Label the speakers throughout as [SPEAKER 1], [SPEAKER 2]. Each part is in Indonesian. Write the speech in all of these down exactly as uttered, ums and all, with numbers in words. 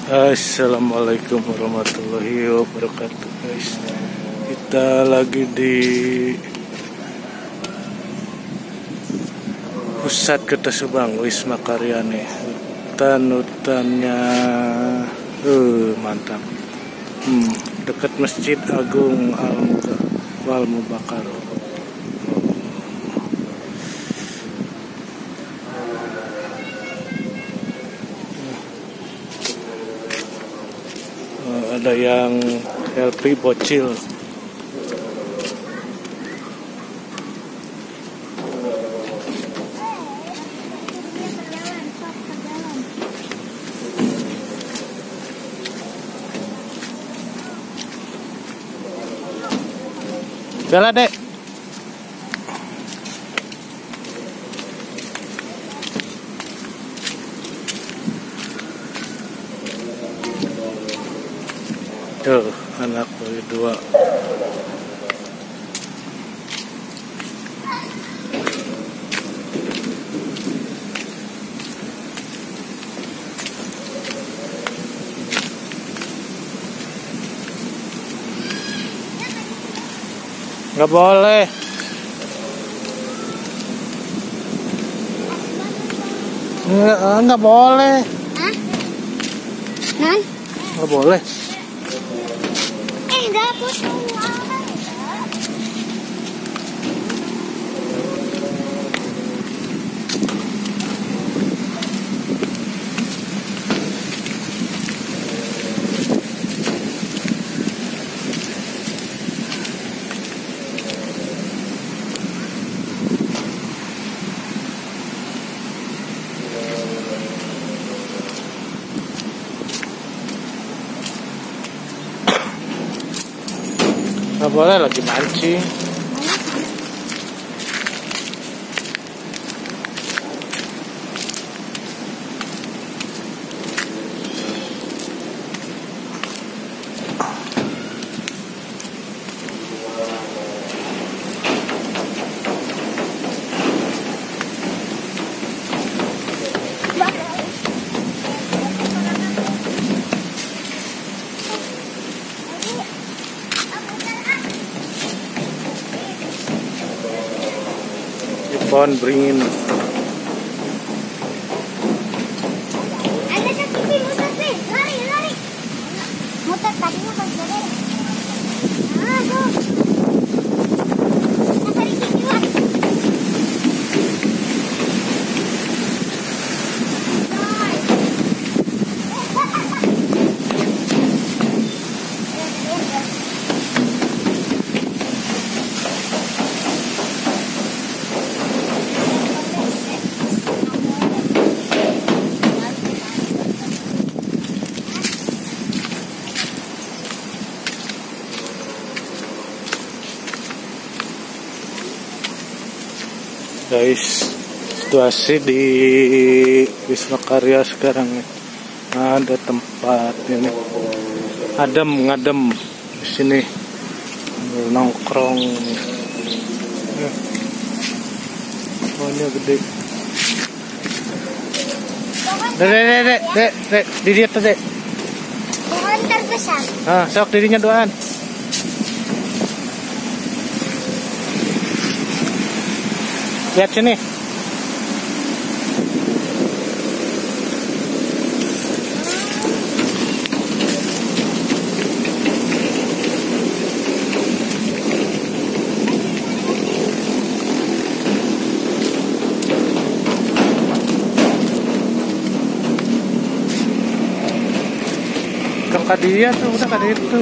[SPEAKER 1] Assalamualaikum warahmatullahi wabarakatuh, guys. Kita lagi di pusat Kota Subang, Wisma Karya nih. Hutan-hutannya uh, mantap. Hmm, dekat Masjid Agung Al Mubakar. Ada yang L P bocil. Jalan, Dek. Tuh, anak bagi dua. Nggak boleh. Nggak, nggak boleh.
[SPEAKER 2] Hah? Nan?
[SPEAKER 1] Nggak boleh.
[SPEAKER 2] Eh, dapur semua.
[SPEAKER 1] Nggak boleh, lagi mancing. Phone beringin.
[SPEAKER 2] Ada satu pi muter pi, lari lari. Muter tadinya pas jadi. Ah, tuh. Nah, tarik kiri lah.
[SPEAKER 1] Guys, situasi di Wisma Karya sekarang nih. Ada tempat ini, adem ngadem di sini, nongkrong nih. Pohonnya gede. Dek, dek, dek, dek, dek, di dia tuh, dek.
[SPEAKER 2] Pohon terbesar.
[SPEAKER 1] Ah, sok dirinya doan. Lihat sini. Kang kadia tuh, udah kadia itu.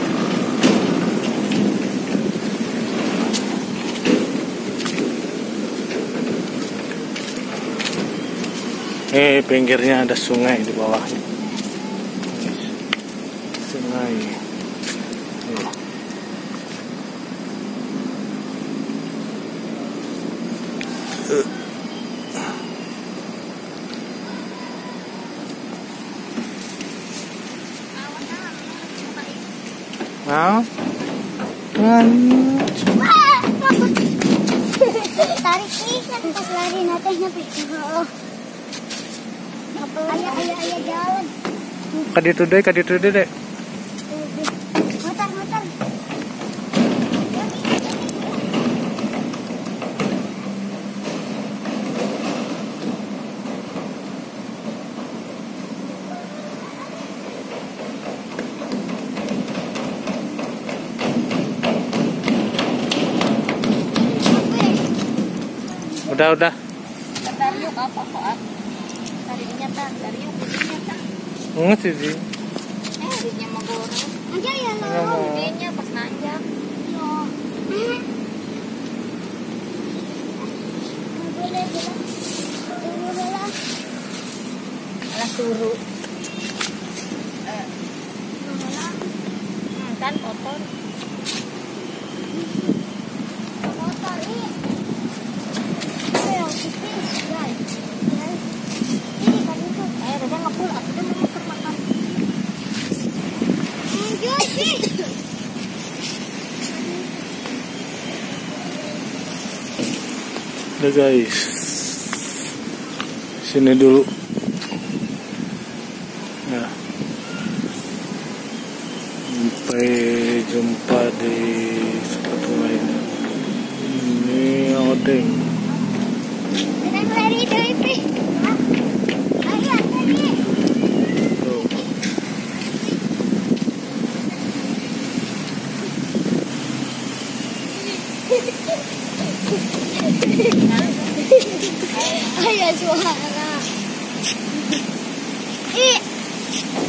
[SPEAKER 1] Eh, pinggirnya ada sungai di bawahnya. Sungai. Eh. Uh. Mau?
[SPEAKER 2] Tarik ikan pas lari natanya pi. Ayah ayah ayah jalan.
[SPEAKER 1] Kaditu deh, kaditu deh deh.
[SPEAKER 2] Muter, muter.
[SPEAKER 1] Udah, udah.
[SPEAKER 3] Dariuk apa kok? Tarinya tak, dariuk bijinya tak.
[SPEAKER 1] Enggak sih.
[SPEAKER 3] Eh, bijinya mau goreng.
[SPEAKER 2] Aja ya lo.
[SPEAKER 3] Bijinya pas nanjak.
[SPEAKER 2] Yo. Boleh bilang. Tunggu bilang.
[SPEAKER 3] Alah suruh. Eh,
[SPEAKER 2] Bilang.
[SPEAKER 3] hmm, kan kotor.
[SPEAKER 2] Motor ini. Ayo, tipis, guys. Ini kan itu.
[SPEAKER 3] Eh, udah ngepul, aku tuh mau makan makan.
[SPEAKER 2] Lanjut,
[SPEAKER 1] Udah guys. Sini dulu. Nah. Sampai jumpa di sepatu lain. Ini odeng.
[SPEAKER 2] Kita lari dari P. Ayo, lari.
[SPEAKER 1] Tuh.
[SPEAKER 2] Ayo suara. Ih.